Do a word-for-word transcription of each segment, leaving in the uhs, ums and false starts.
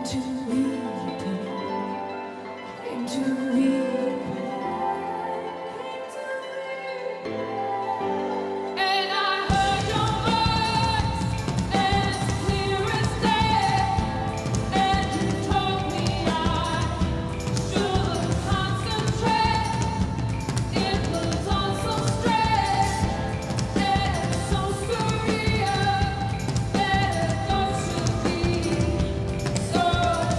So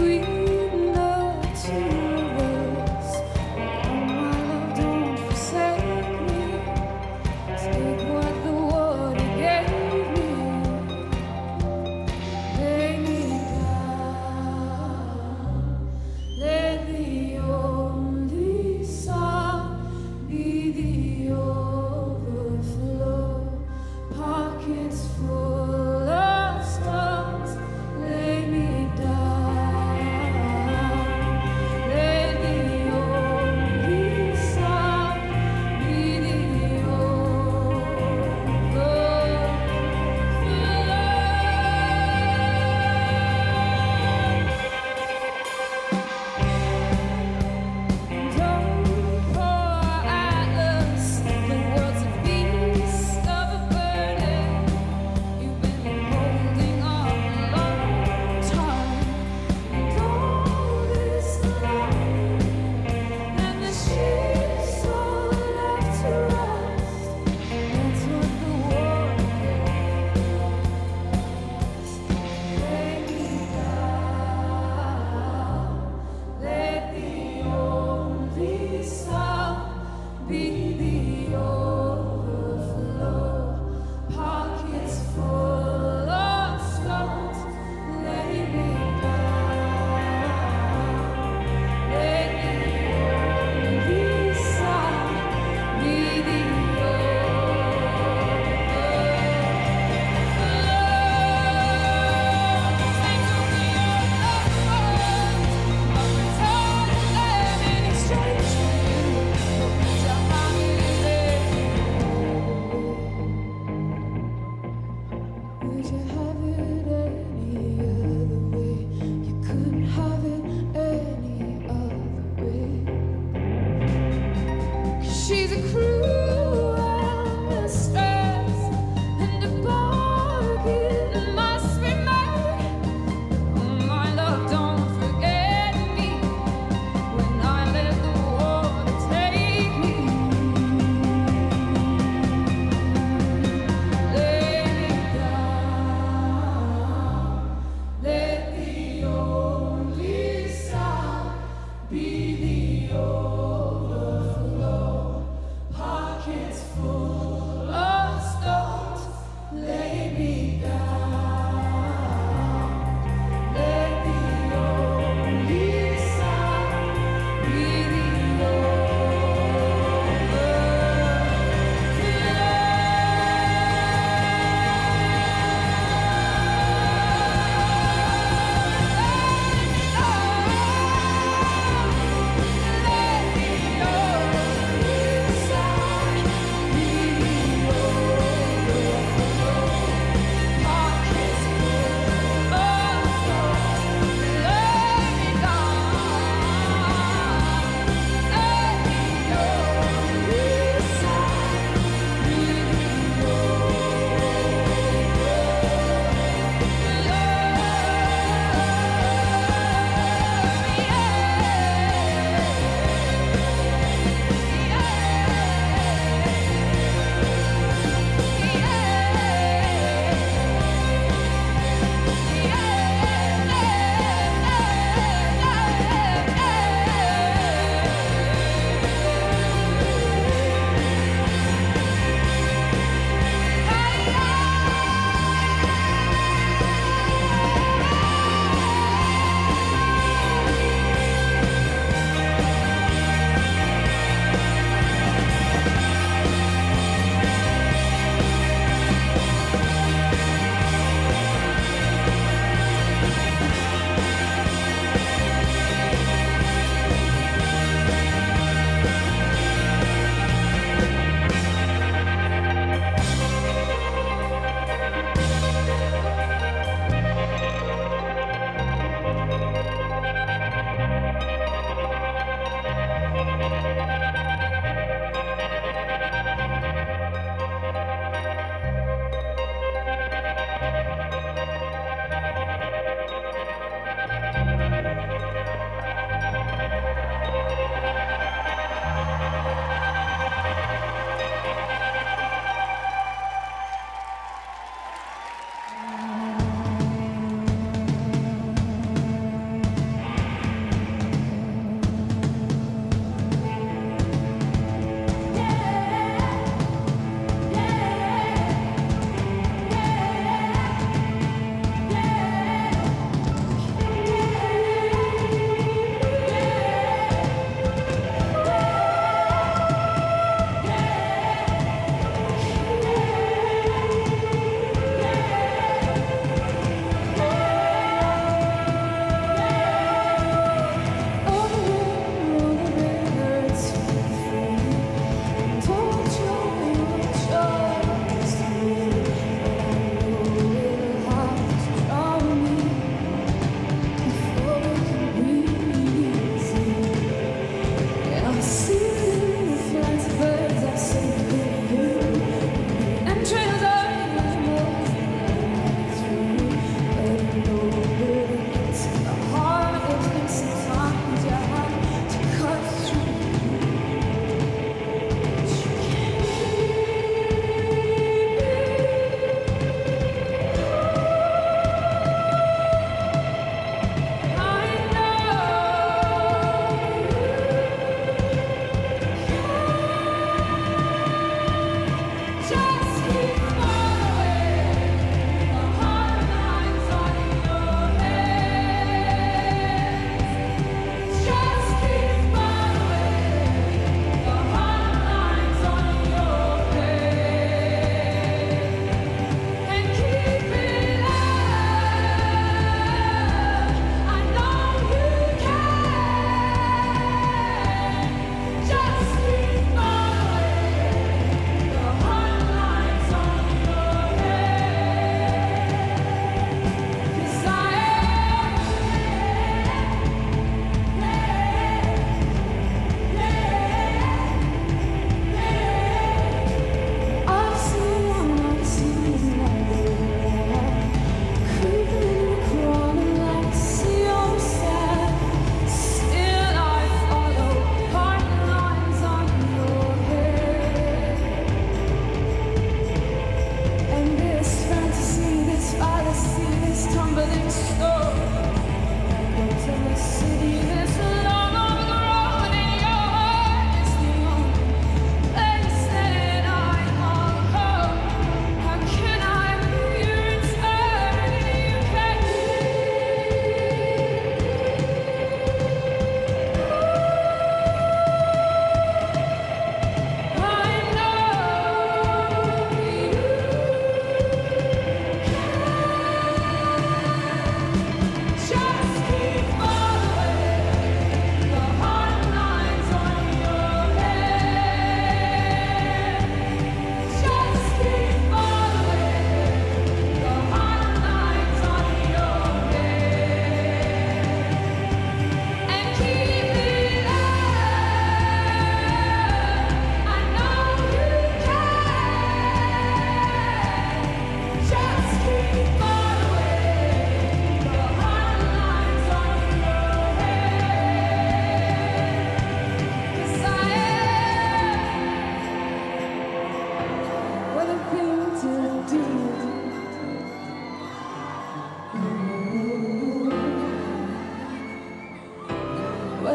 Lay me down.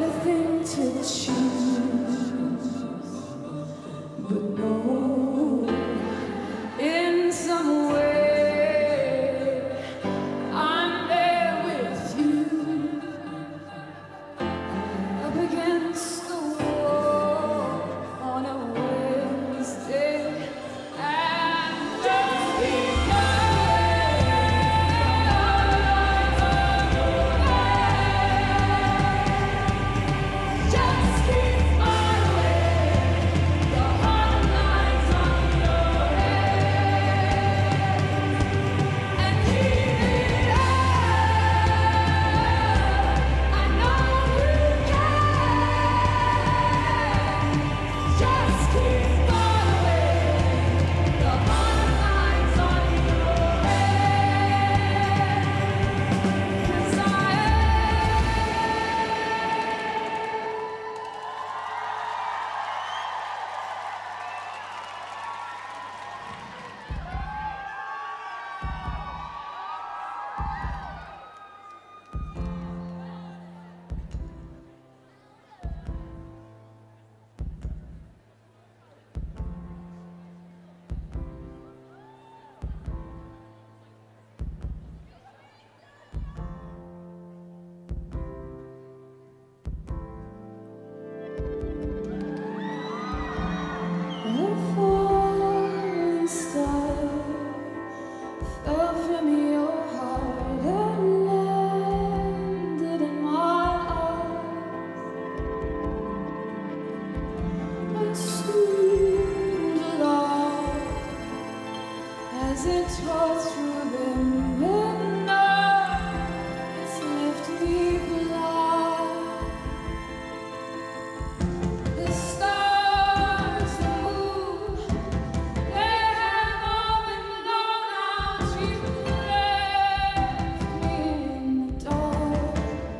What a thing to choose, but no, in some way I'm there with you, up against the wall on a Wednesday. As it tore through the midnight, it's left me blind. The stars, the moon, they have all been blown out. You left me in the dark.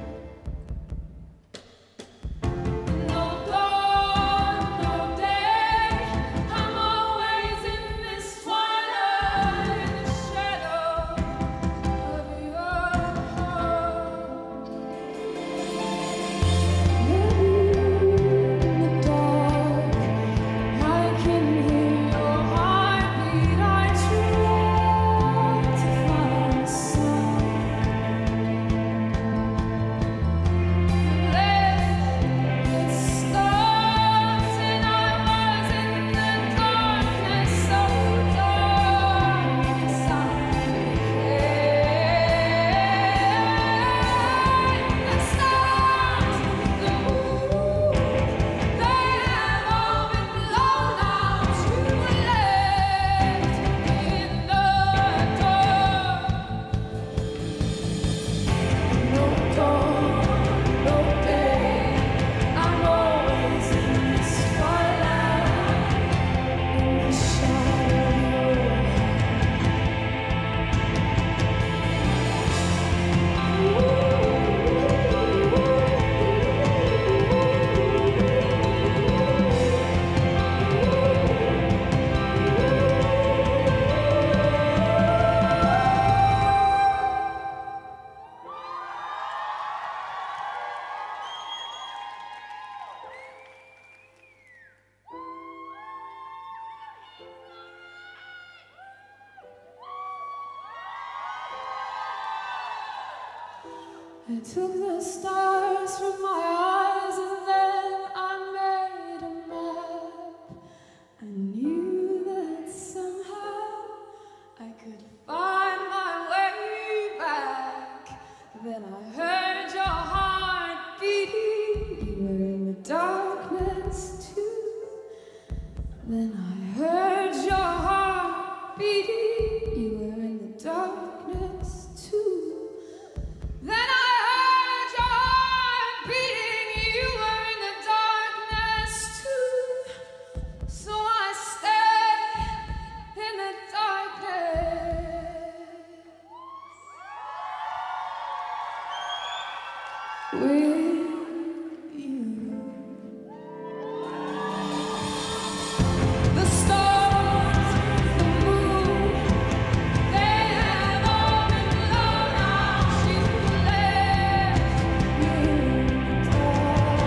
No dawn, no day, I'm always in this twilight. I took the stars from my eyes and then I made a map. I knew that somehow I could find my way back. Then I heard your heart beating. You were in the darkness too. Then I heard your heart beating. You were in the darkness too. Then I with you. The stars, the moon, they have all been blown out. You left me in the dark.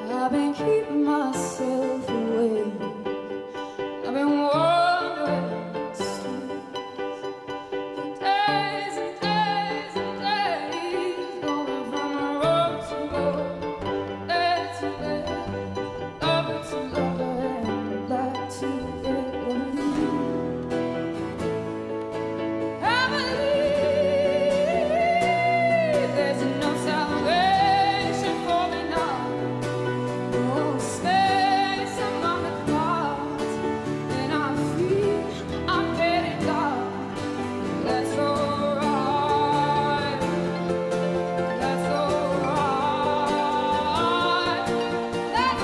I've been keeping myself away. I've been wandering streets for days and days and days, going from road to road, day to day, lover to lover, and back to Italy. I believe there's no salvation for me now. No space among the clouds, and I feel I'm headed down. That's alright, that's alright, that's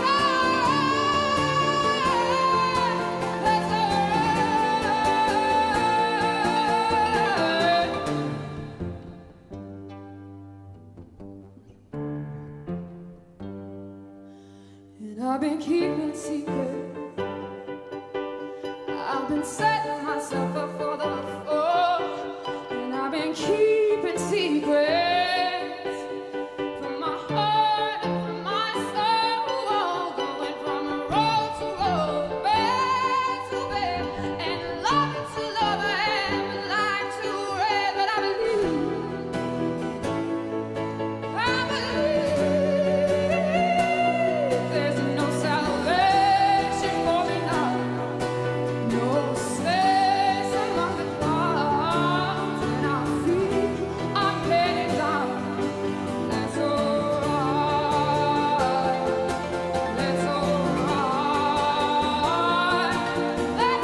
alright, that's alright. And I've been keeping secret. I've been setting myself up for the fall, and I've been keeping secrets from my heart and from my soul, going from road to road, bed to bed, and lover to lover, and life to red. But I believe, I believe there's no salvation for me now. No space among the clouds, and I feel I'm headed down. That's alright, that's alright, that's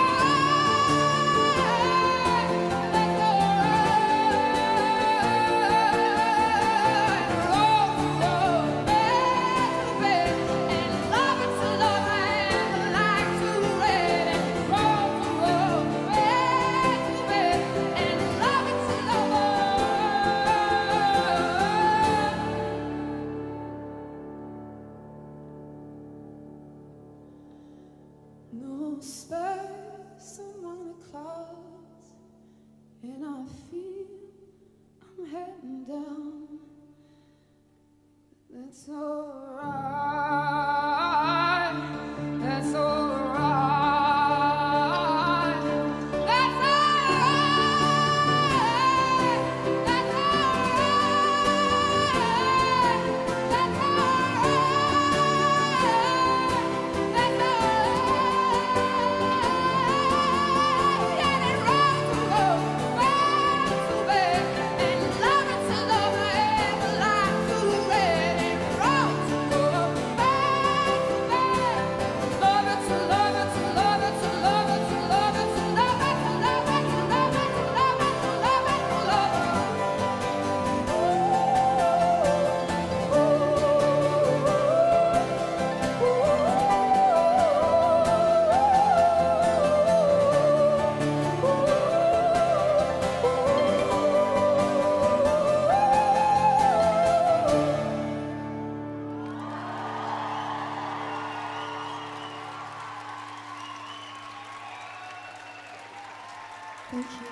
no space among the clouds, and I feel I'm heading down. That's alright, that's alright, that's alright, that's alright, that's Thank you.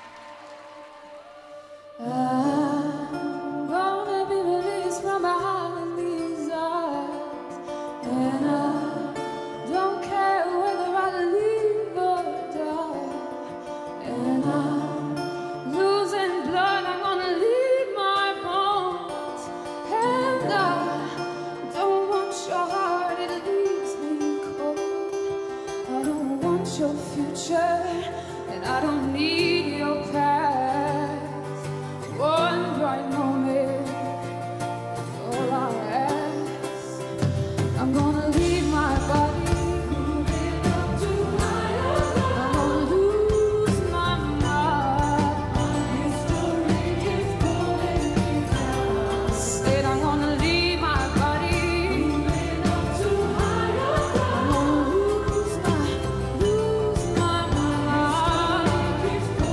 I'm gonna be released from behind these eyes, and I don't care whether I live or die. And I'm losing blood, I'm gonna leave my bones, and I don't want your heart, it leaves me cold. I don't want your future, and I don't need your past. One bright moment is all I ask. I'm gonna leave my body, moving up to higher ground. I'm gonna lose my mind. History is pulling me down. Said I'm gonna leave my body, moving up to higher ground. I'm gonna lose my, lose my mind.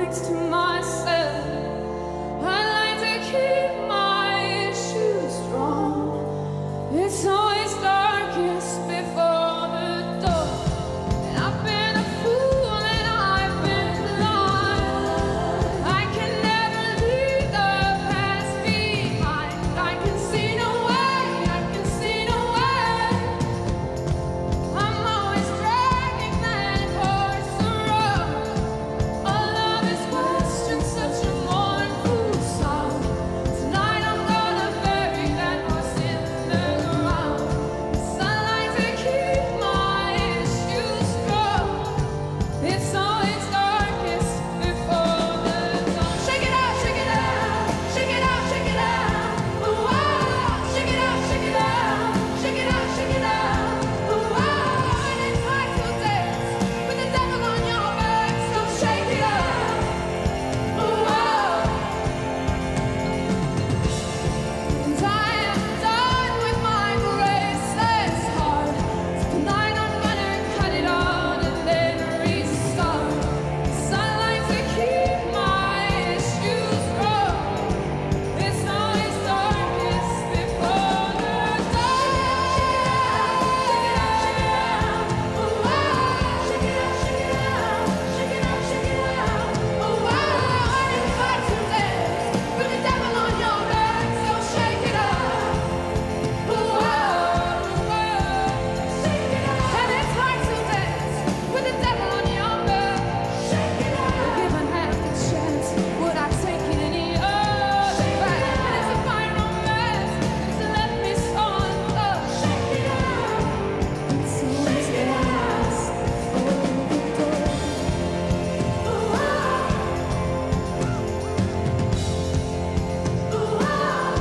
words to myself. I like to keep my issues strong. It's always darkest before the door. And I've been a fool and I've been blind. I can never leave the past behind. I can see no way, I can see no way. I'm always dragging that horse around. All of his questions, such a mournful song. Tonight I'm gonna bury that horse in the ground. 'Cause I like to keep my issues strong. It's always darkest before the dawn. Shake it out, shake it out, shake it out, shake it out. Ooh, ah, shake it out, shake it out, shake it out, shake it out. Ooh, ah, and it's hard to dance with the devil on your back, so shake it out. Ooh, ah. And I am done with my graceless heart. Tonight I'm gonna cut it all and then restart. 'Cause I like to keep my issues strong. It's always darkest before the dawn. Ooh, ah, shake it out, shake it out, shake it out, shake it out. Ooh, ah, and it's hard to dance with the devil on your back, so shake it out. Ooh, ah, shake it out. And it's hard to dance with the devil on your back. Shake it out. Given half the chance, would I take it any other back? And it's a fine romance, it's left me so in love. Shake it out. It's always darkest before the dawn. Ooh, ah. Ooh, ah.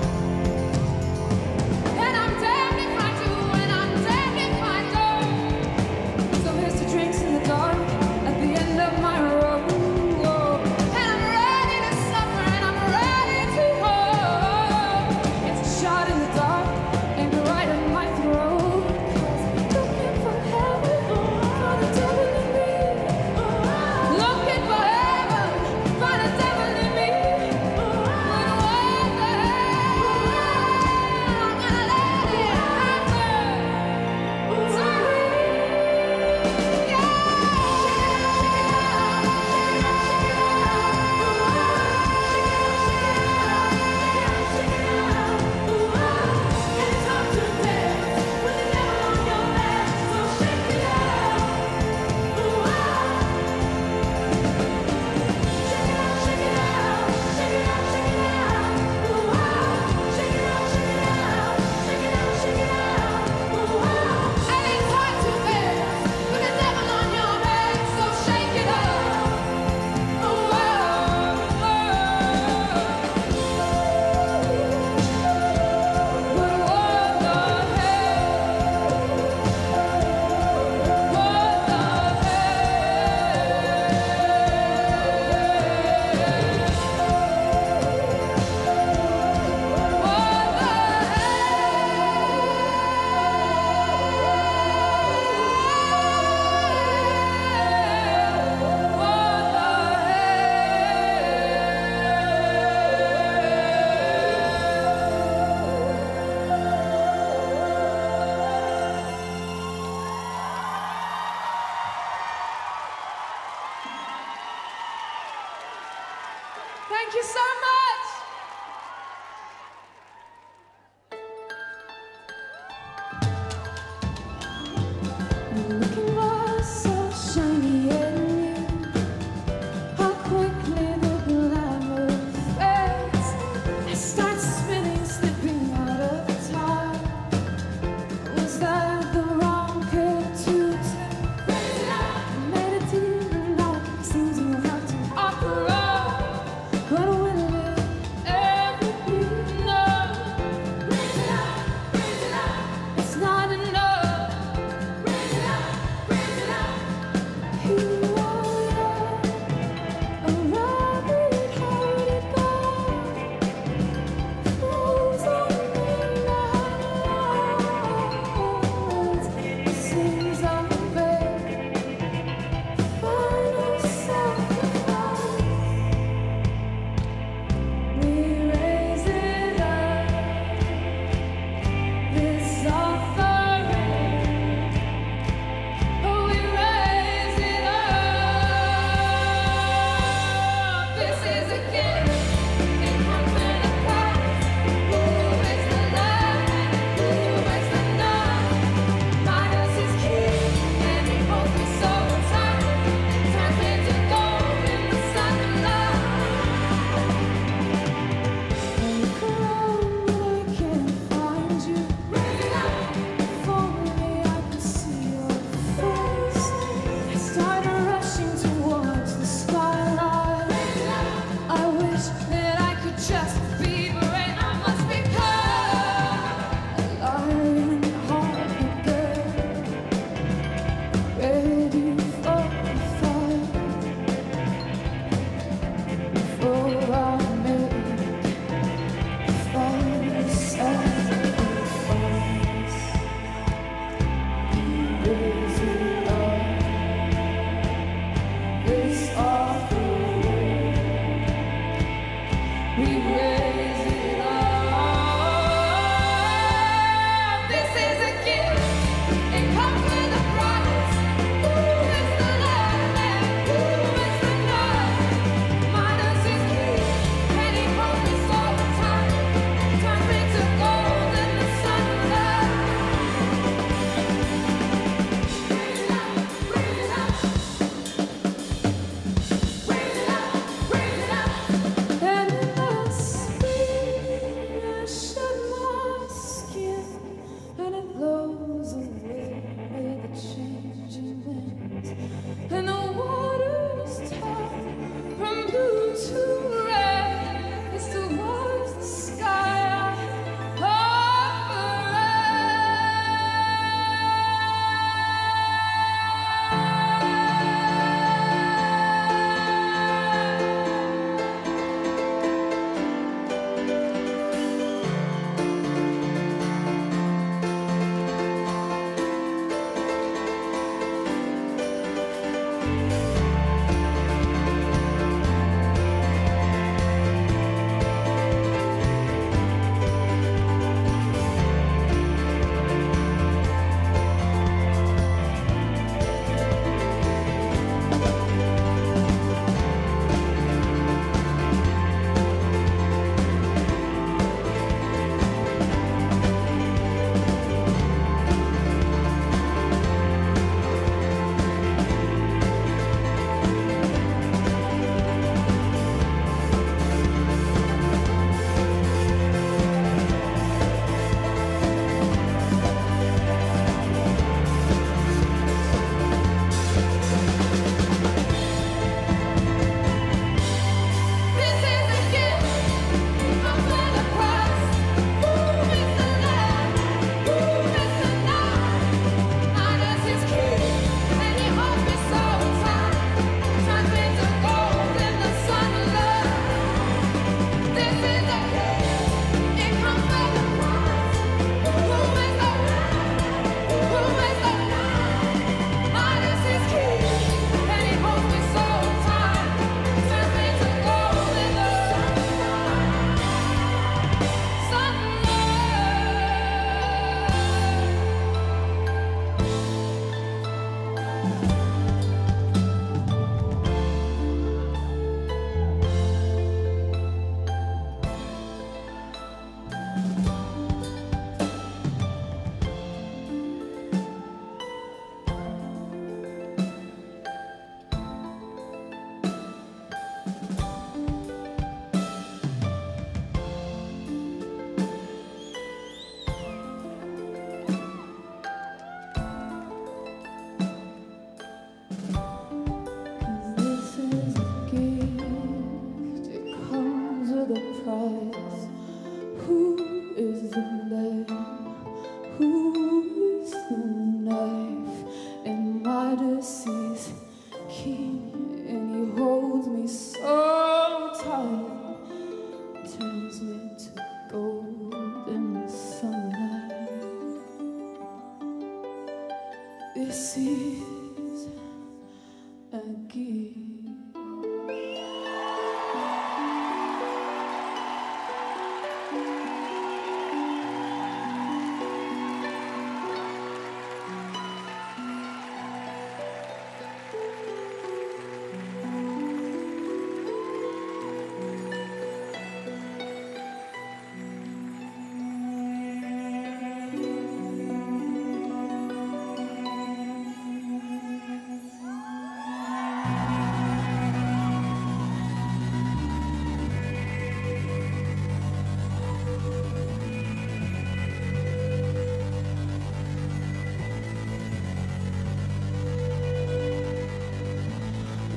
And I'm damned if I do, and I'm damned if I don't. So here's to drinks in the dark at the end of my road. And I'm ready to suffer, and I'm ready to hold. It's a shot in the dark, aimed right at my throat. 'Cause I'm looking for heaven, for the devil in me. Looking for heaven, for the devil in me. But what the hell? I'm gonna let it happen to me. Yeah. Shake it out, shake it out, shake it out, shake it out. Ooh, ah, shake it out, shake it out, shake it out, shake it out. Ooh, ah, and it's hard to dance with the devil on your back, so shake it out. Ooh, ah. Shake it out, shake it out, shake it out, shake it out. Ooh, ah, shake it out, shake it out, shake it out, shake it out. Ooh, ah, and it's hard to dance with the devil on your back, so shake it out. Ooh, ah, but what the hell? What the Thank you so much. Looking was so shiny and new. How quickly the glamour fades. I start spinning, slipping out of time. Was that the wrong pill to take? I made a deal, and now it seems you have to offer up. But will it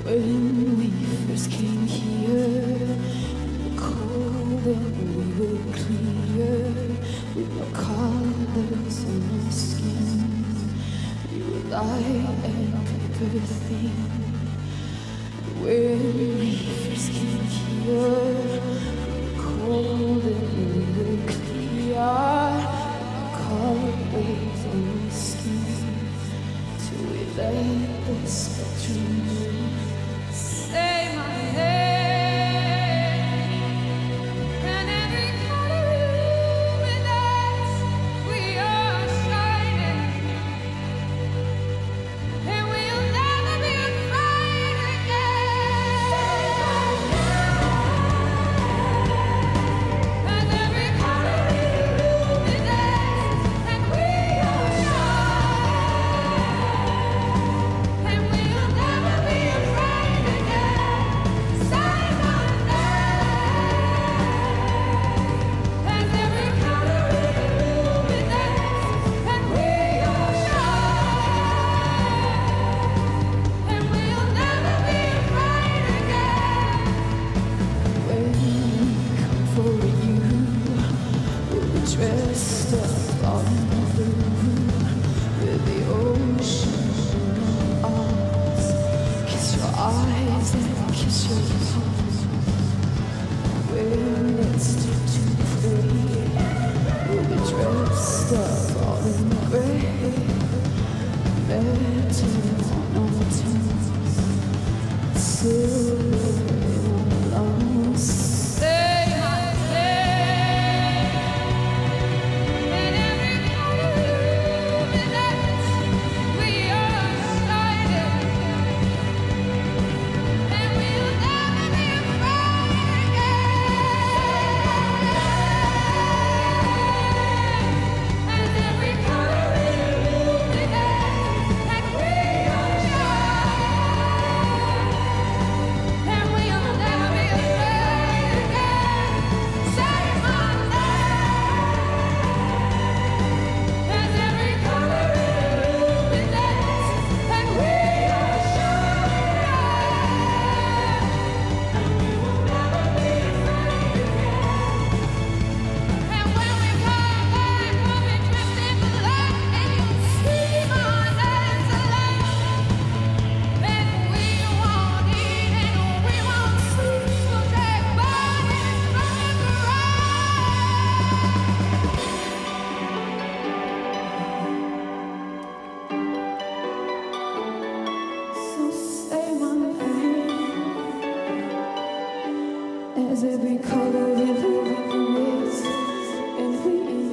When we first came here, the cold and we were clear, with no colors on our skin. We were light and paper thin. When we first came here, the cold and we were clear, no colors on our skin. Till we let the spectrum say my name, and every color illuminates. We are shining, and we'll never be afraid again. And every color illuminates, and we are shining, and we'll never be afraid again. Say my name, and every color illuminates, and we are shining, and we'll never be afraid again. When we come for you, we'll be dressed up all in blue, with the ocean in our arms. Kiss your eyes and kiss your palms. When it's time to fade, we'll be dressed up all in gray, metal on our tongues, silver in our lungs. Say my name, and every color illuminates. We are shining, and we'll never be afraid again. And every color illuminates, and we are shining, and we'll never be afraid again. Say my name, and every color illuminates, and we are shining, and we will never be afraid again. And when we come back, we'll be dressed in black, and you'll see my name's alive. And we won't eat and we won't sleep. We'll take bodies from the grave. So say my name, as every color illuminates, and we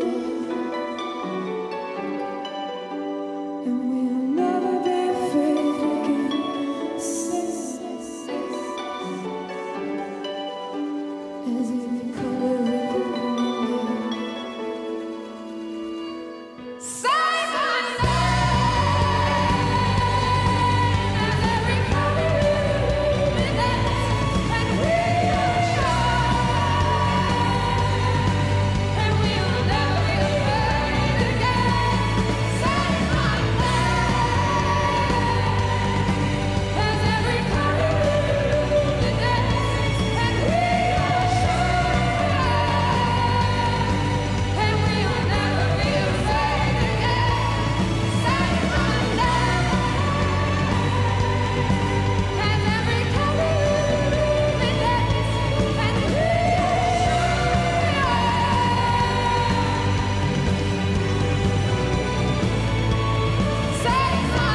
and we'll never be afraid again. Say, as every color illuminates. Say my name, as every color illuminates, and we are shining, and we'll never be afraid again. Say my name, as every color illuminates, and we are shining, and we'll never be afraid again. Say my name, as every color illuminates, and we are shining. Say my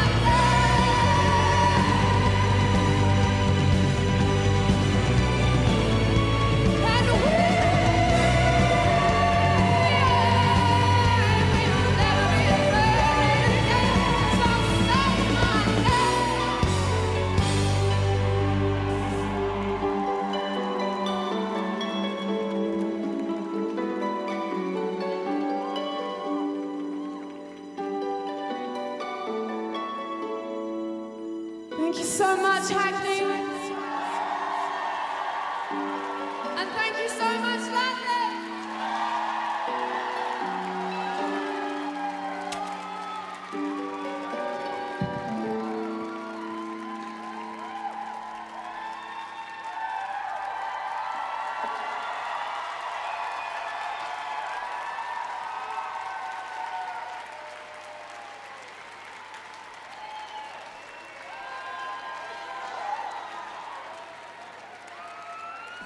Thank you so much, Hackney. And thank you so much, London.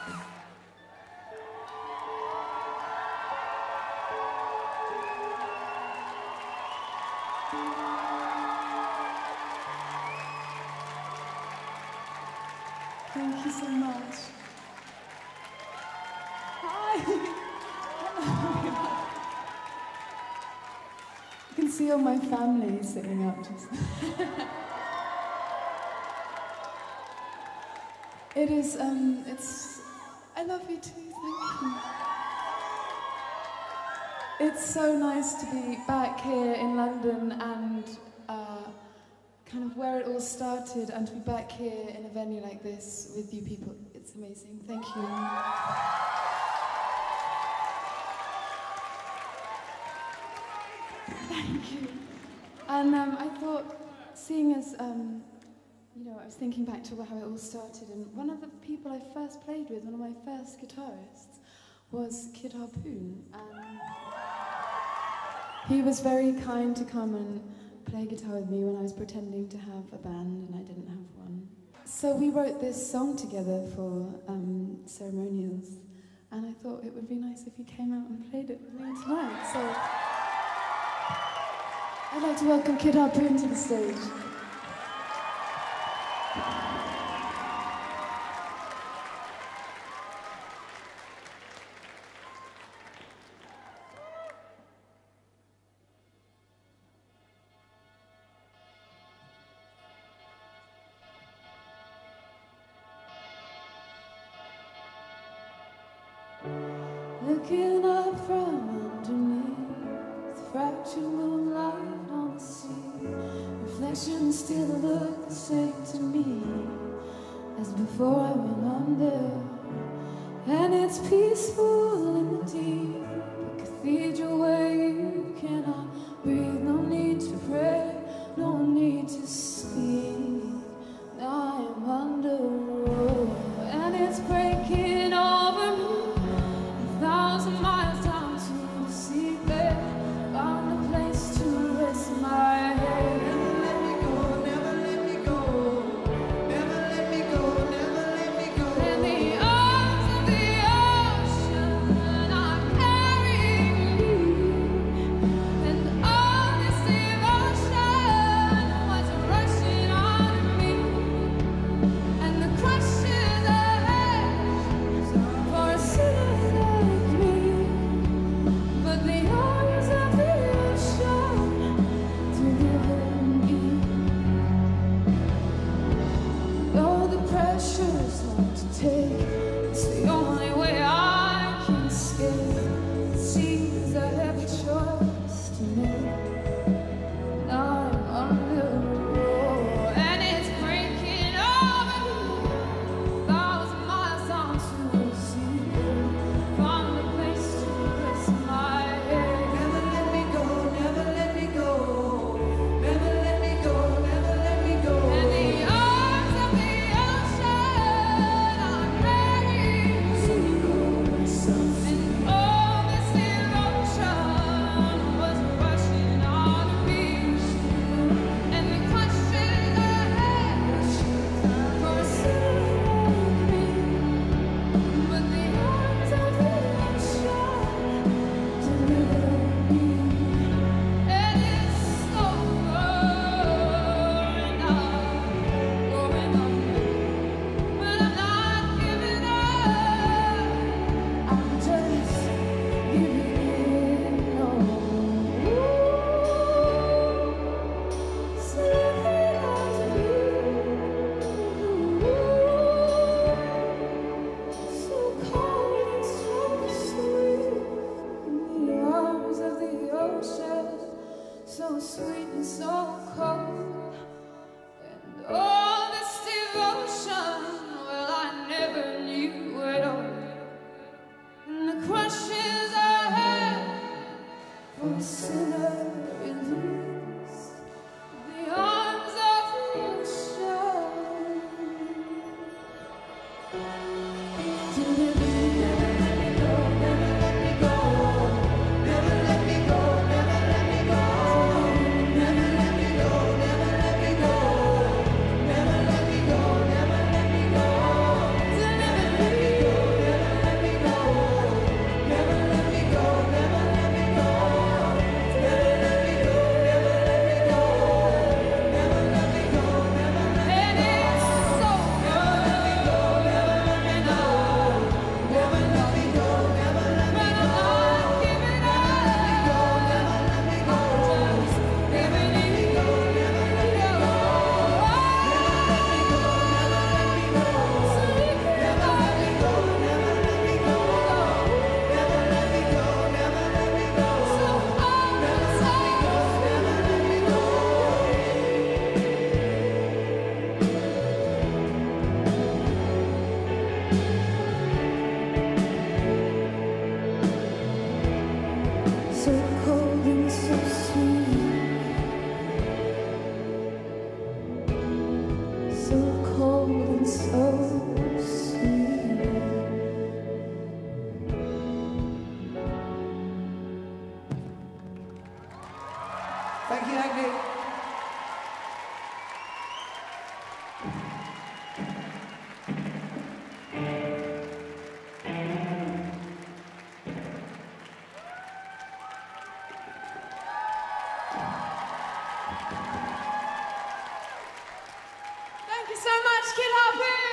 Thank you so much. Hi. You can see all my family sitting up just. It is, um, it's, I love you too, thank you. It's so nice to be back here in London and uh, kind of where it all started, and to be back here in a venue like this with you people. It's amazing, thank you. Thank you. And um, I thought, seeing as, um, you know, I was thinking back to how it all started, and one of the people I first played with, one of my first guitarists, was Kid Harpoon, and he was very kind to come and play guitar with me when I was pretending to have a band and I didn't have one. So we wrote this song together for um, ceremonials, and I thought it would be nice if you came out and played it with me tonight. So I'd like to welcome Kid Harpoon to the stage. Looking up from underneath, fractured moonlight on the sea, reflections still look the same to me as before I went under. And it's peaceful in the deep, a cathedral where you cannot breathe. No need to pray, no need to speak. Now I am under, oh, and it's breaking over me. Thousand miles down to the seabed, found a place to rest my head. Never let me go, never let me go, never let me go, never let me go. In the arms of the ocean, I'm carrying you, and all this devotion was rushing on me, and the crushes ahead for a sinner. Pressure's hard to take, it's the only way I can escape. It seems a heavy choice to make. Now I'm under the roar, and it's breaking over me. A thousand miles down to the sea, found a place to rest my head. Never let me go, never let me go, never let me go, never let me go. And the arms of the so sweet and so cold, and all this devotion, well, I never knew at all. And the crushes I had for a sinner released, the arms of the ocean. Never let me go, never let me go. Exactly. Thank you so much, Kid Harpoon.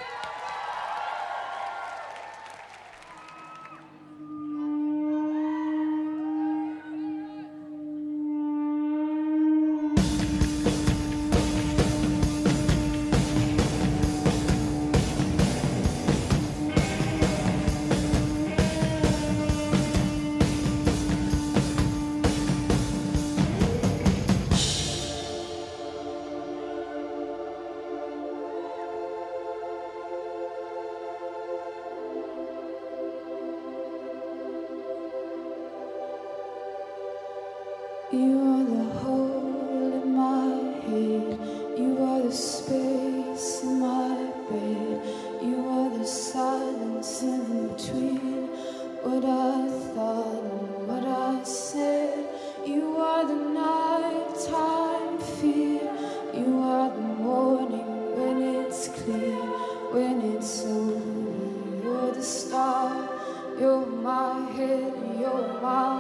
You are the hole in my head. You are the space in my bed. You are the silence in between what I thought and what I said. You are the nighttime fear. You are the morning when it's clear, when it's over. You're the star. You're my head. You're my